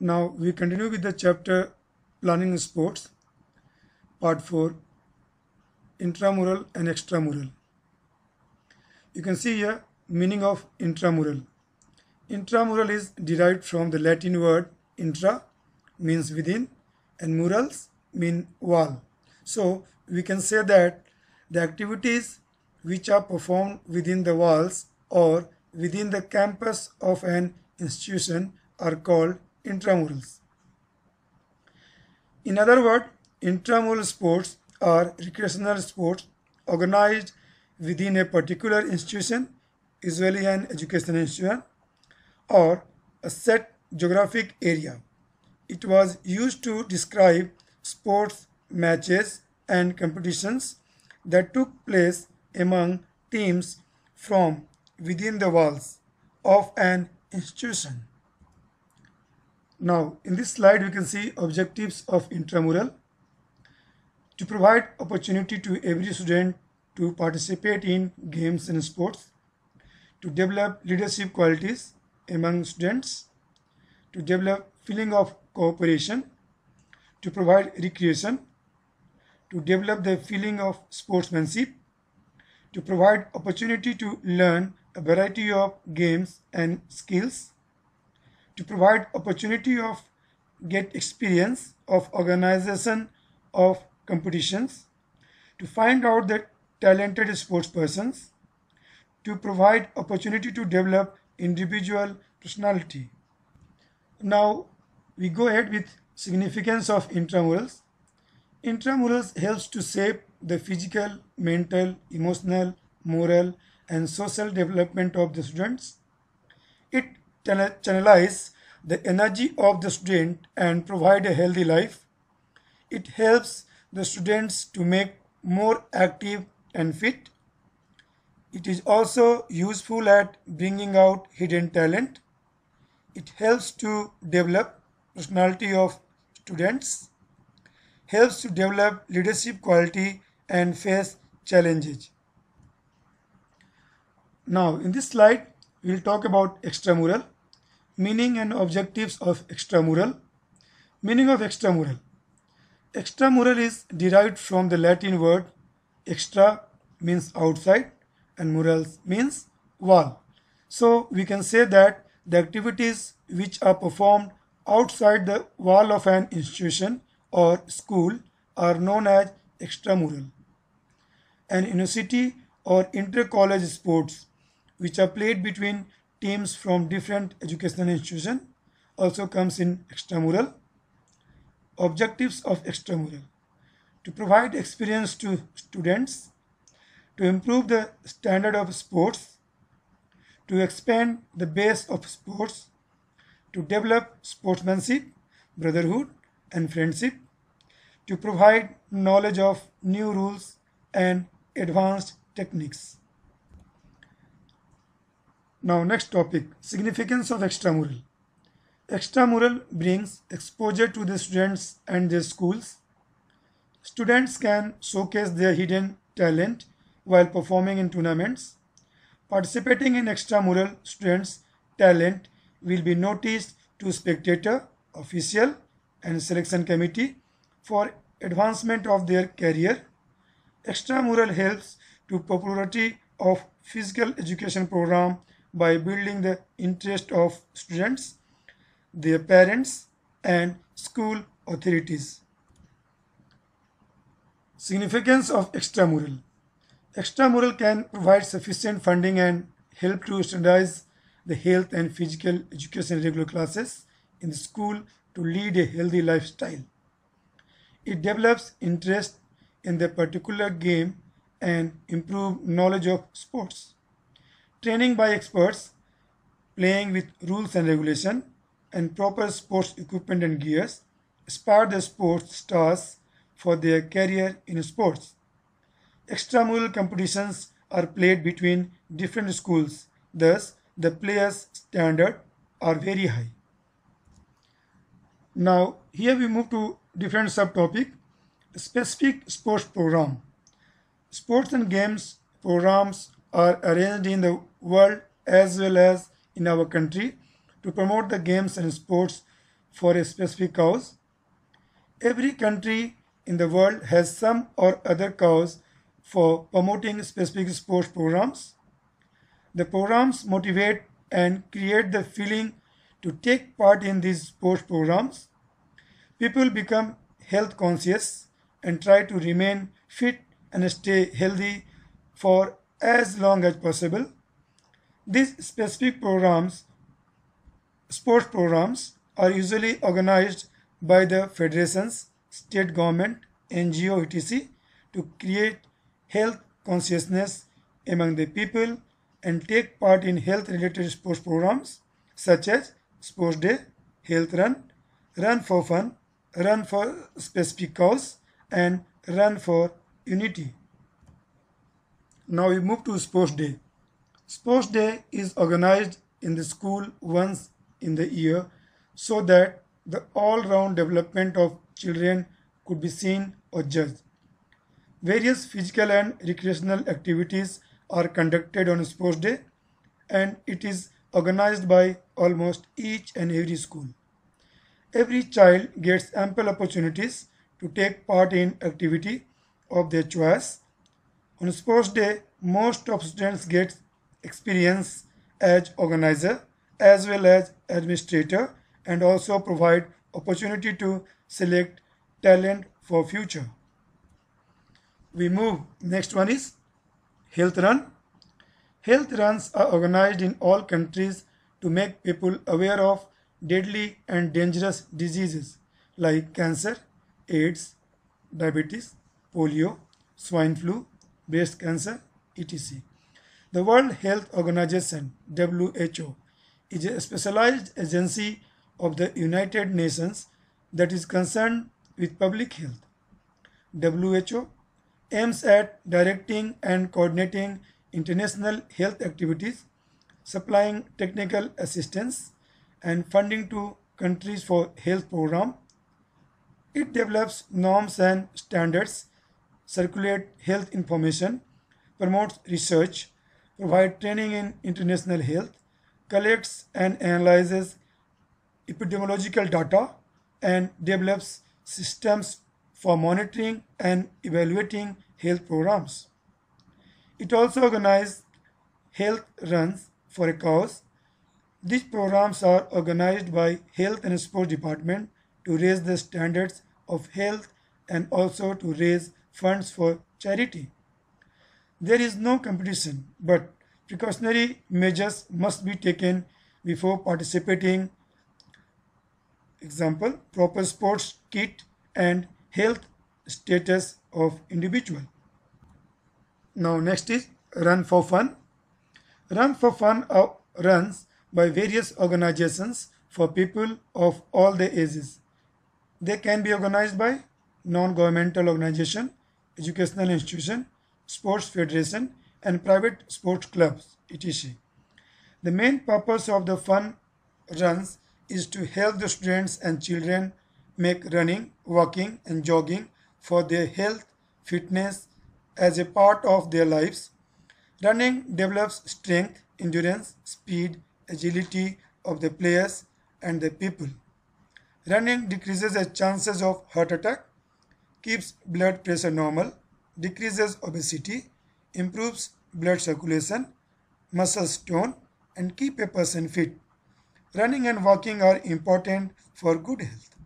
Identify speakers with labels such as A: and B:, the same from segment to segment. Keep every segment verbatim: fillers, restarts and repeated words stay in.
A: Now we continue with the chapter Planning Sports, Part four, Intramural and Extramural. You can see here meaning of intramural. Intramural is derived from the Latin word intra, means within, and murals mean wall. So we can say that the activities which are performed within the walls or within the campus of an institution are called intramurals. In other words, intramural sports are recreational sports organized within a particular institution, usually an educational institution, or a set geographic area. It was used to describe sports matches and competitions that took place among teams from within the walls of an institution. Now, in this slide, we can see objectives of intramural: to provide opportunity to every student to participate in games and sports, to develop leadership qualities among students, to develop feeling of cooperation, to provide recreation, to develop the feeling of sportsmanship, to provide opportunity to learn a variety of games and skills, to provide opportunity of get experience of organization of competitions, to find out the talented sports persons, to provide opportunity to develop individual personality. Now we go ahead with significance of intramurals. Intramurals helps to shape the physical, mental, emotional, moral and social development of the students. It channelize the energy of the student and provide a healthy life. It helps the students to make more active and fit. It is also useful at bringing out hidden talent. It helps to develop personality of students, helps to develop leadership quality and face challenges. Now in this slide we will talk about extramural, meaning and objectives of extramural. Meaning of extramural. Extramural is derived from the Latin word extra, means outside, and murals means wall. So we can say that the activities which are performed outside the wall of an institution or school are known as extramural. And university or inter-college sports which are played between teams from different educational institutions also comes in extramural. Objectives of extramural: to provide experience to students, to improve the standard of sports, to expand the base of sports, to develop sportsmanship, brotherhood and friendship, to provide knowledge of new rules and advanced techniques. Now next topic, significance of extramural. Extramural brings exposure to the students and their schools. Students can showcase their hidden talent while performing in tournaments. Participating in extramural, students' talent will be noticed to spectator, official and selection committee for advancement of their career. Extramural helps to popularity of physical education program by building the interest of students, their parents and school authorities. Significance of extramural. Extramural can provide sufficient funding and help to standardize the health and physical education regular classes in the school to lead a healthy lifestyle. It develops interest in the particular game and improve knowledge of sports. Training by experts, playing with rules and regulation, and proper sports equipment and gears spur the sports stars for their career in sports. Extramural competitions are played between different schools, thus the players' standards are very high. Now here we move to different subtopic. Specific sports program. Sports and games programs are arranged in the world as well as in our country to promote the games and sports for a specific cause. Every country in the world has some or other cause for promoting specific sports programs. The programs motivate and create the feeling to take part in these sports programs. People become health conscious and try to remain fit and stay healthy for as long as possible. These specific programs, sports programs, are usually organized by the federations, state government, N G O, et cetera to create health consciousness among the people and take part in health related sports programs such as Sports Day, Health Run, Run for Fun, Run for Specific Cause, and Run for Unity. Now we move to Sports Day. Sports Day is organized in the school once in the year so that the all-round development of children could be seen or judged. Various physical and recreational activities are conducted on Sports Day, and it is organized by almost each and every school. Every child gets ample opportunities to take part in activity of their choice. On Sports Day, most of students get experience as organizer as well as administrator and also provide opportunity to select talent for future. We move. Next one is Health Run. Health runs are organized in all countries to make people aware of deadly and dangerous diseases like cancer, AIDS, diabetes, polio, swine flu, breast cancer, et cetera. The World Health Organization (W H O) is a specialized agency of the United Nations that is concerned with public health. W H O aims at directing and coordinating international health activities, supplying technical assistance and funding to countries for health programs. It develops norms and standards, circulates health information, promotes research, provides training in international health, collects and analyzes epidemiological data, and develops systems for monitoring and evaluating health programs. It also organizes health runs for a cause. These programs are organized by Health and Sports Department to raise the standards of health and also to raise funds for charity. There is no competition, but precautionary measures must be taken before participating. Example, proper sports kit and health status of individual. Now next is Run for Fun. Run for Fun are runs by various organizations for people of all the ages. They can be organized by non-governmental organization, educational institution, sports federation, and private sports clubs, et cetera. The main purpose of the fun runs is to help the students and children make running, walking, and jogging for their health, fitness as a part of their lives. Running develops strength, endurance, speed, agility of the players and the people. Running decreases the chances of heart attack, keeps blood pressure normal, decreases obesity, improves blood circulation, muscle tone, and keep a person fit. Running and walking are important for good health.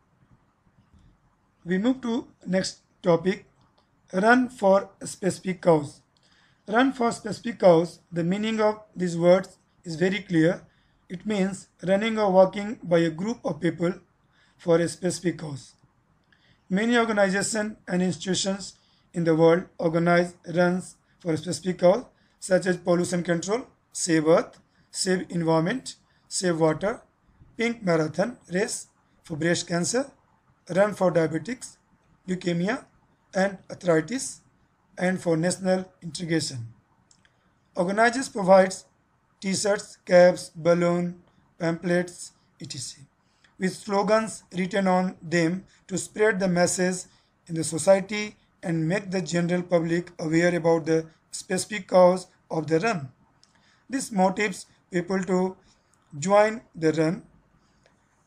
A: We move to next topic, run for a specific cause. Run for specific cause, the meaning of these words is very clear. It means running or walking by a group of people for a specific cause. Many organizations and institutions in the world organize runs for a specific cause such as pollution control, Save Earth, Save Environment, Save Water, Pink Marathon Race for breast cancer, Run for diabetics, leukemia and arthritis, and for national integration. Organizers provides t-shirts, caps, balloon, pamphlets, et cetera with slogans written on them to spread the message in the society and make the general public aware about the specific cause of the run. This motivates people to join the run.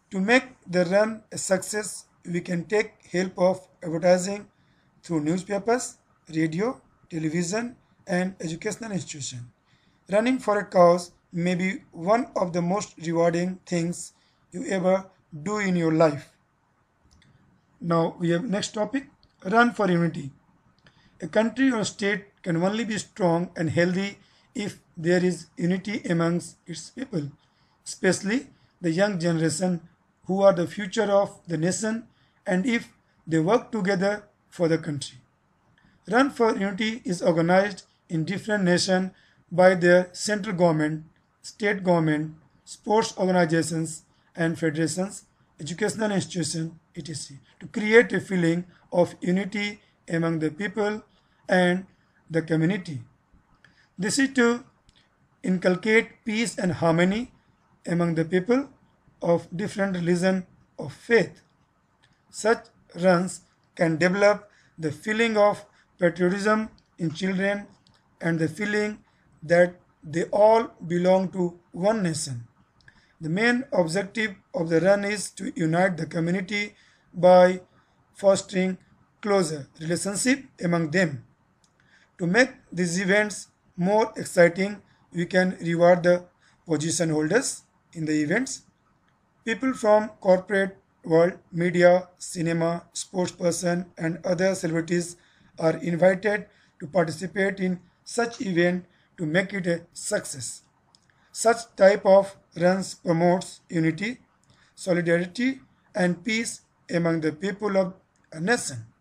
A: To make the run a success, we can take help of advertising through newspapers, radio, television, and educational institutions. Running for a cause may be one of the most rewarding things you ever do in your life. Now we have next topic, run for unity. A country or state can only be strong and healthy if there is unity amongst its people, especially the young generation who are the future of the nation, and if they work together for the country. Run for Unity is organized in different nations by their central government, state government, sports organizations and federations, educational institutions, et cetera, to create a feeling of unity among the people and the community. This is to inculcate peace and harmony among the people of different religion of faith. Such runs can develop the feeling of patriotism in children and the feeling that they all belong to one nation. The main objective of the run is to unite the community by fostering closer relationship among them. To make these events more exciting, we can reward the position holders in the events. People from corporate world, media, cinema, sports person and other celebrities are invited to participate in such event to make it a success. Such type of runs promotes unity, solidarity and peace among the people of a nation.